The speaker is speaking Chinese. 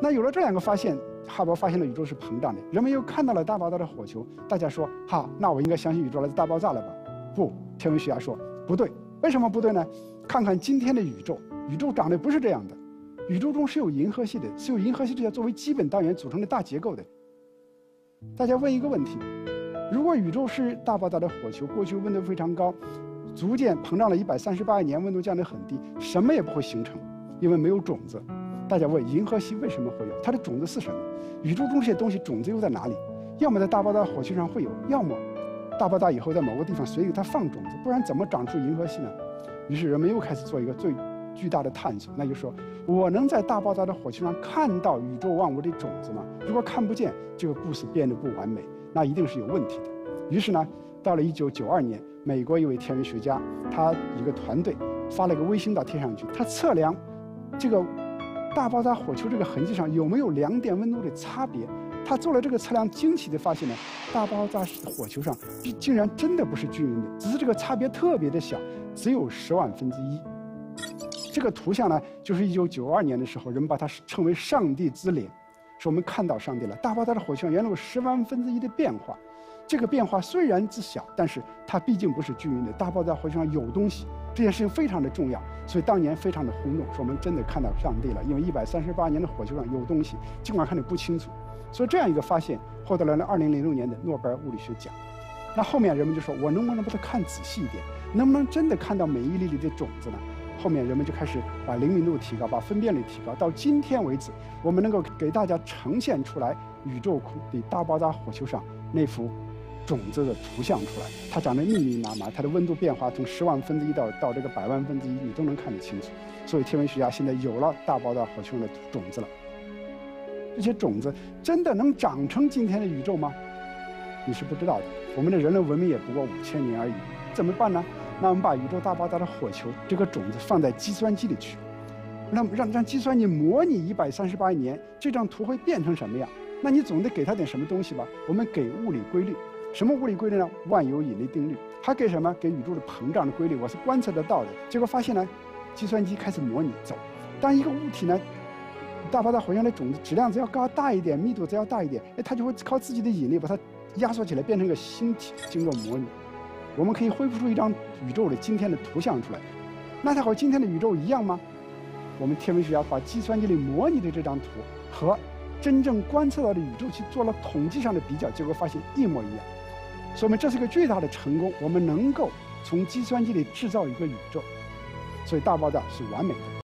那有了这两个发现，哈勃发现了宇宙是膨胀的，人们又看到了大爆炸的火球，大家说，好，那我应该相信宇宙来自大爆炸了吧？不，天文学家说不对。为什么不对呢？看看今天的宇宙，宇宙长得不是这样的。宇宙中是有银河系的，是由银河系这些作为基本单元组成的大结构的。大家问一个问题：如果宇宙是大爆炸的火球，过去温度非常高，逐渐膨胀了138亿年，温度降得很低，什么也不会形成，因为没有种子。大家问银河系为什么会有？它的种子是什么？宇宙中这些东西种子又在哪里？要么在大爆炸火球上会有，要么大爆炸以后在某个地方谁给它放种子，不然怎么长出银河系呢？于是人们又开始做一个最巨大的探索，那就是说我能在大爆炸的火球上看到宇宙万物的种子吗？如果看不见，这个故事变得不完美，那一定是有问题的。于是呢，到了1992年，美国一位天文学家，他一个团队发了一个卫星到天上去，他测量这个大爆炸火球这个痕迹上有没有两点温度的差别。他做了这个测量，惊奇地发现呢，大爆炸火球上竟然真的不是均匀的，只是这个差别特别的小，只有10万分之一。这个图像呢，就是1992年的时候，人们把它称为上帝之脸，说我们看到上帝了。大爆炸的火球上原来有10万分之一的变化，这个变化虽然之小，但是它毕竟不是均匀的。大爆炸火球上有东西，这件事情非常的重要，所以当年非常的轰动，说我们真的看到上帝了，因为138年的火球上有东西，尽管看得不清楚。所以这样一个发现获得了2006年的诺贝尔物理学奖。那后面人们就说，我能不能把它看仔细一点，能不能真的看到每一粒粒的种子呢？后面人们就开始把灵敏度提高，把分辨率提高，到今天为止，我们能够给大家呈现出来宇宙的大爆炸火球上那幅种子的图像出来，它长得密密麻麻，它的温度变化从10万分之一到这个100万分之一，你都能看得清楚。所以天文学家现在有了大爆炸火球上的种子了。这些种子真的能长成今天的宇宙吗？你是不知道的。我们的人类文明也不过5000年而已，怎么办呢？那我们把宇宙大爆炸的火球这个种子放在计算机里去，让计算机模拟138亿年，这张图会变成什么样？那你总得给它点什么东西吧？我们给物理规律，什么物理规律呢？万有引力定律。还给什么？给宇宙的膨胀的规律，我是观测得到的。结果发现呢，计算机开始模拟走。当一个物体呢，大爆炸火球的种子质量只要大一点，密度只要大一点，它就会靠自己的引力把它压缩起来，变成一个星体。经过模拟，我们可以恢复出一张宇宙的今天的图像出来。那它和今天的宇宙一样吗？我们天文学家把计算机里模拟的这张图和真正观测到的宇宙去做了统计上的比较，结果发现一模一样。说明这是个巨大的成功，我们能够从计算机里制造一个宇宙，所以大爆炸是完美的。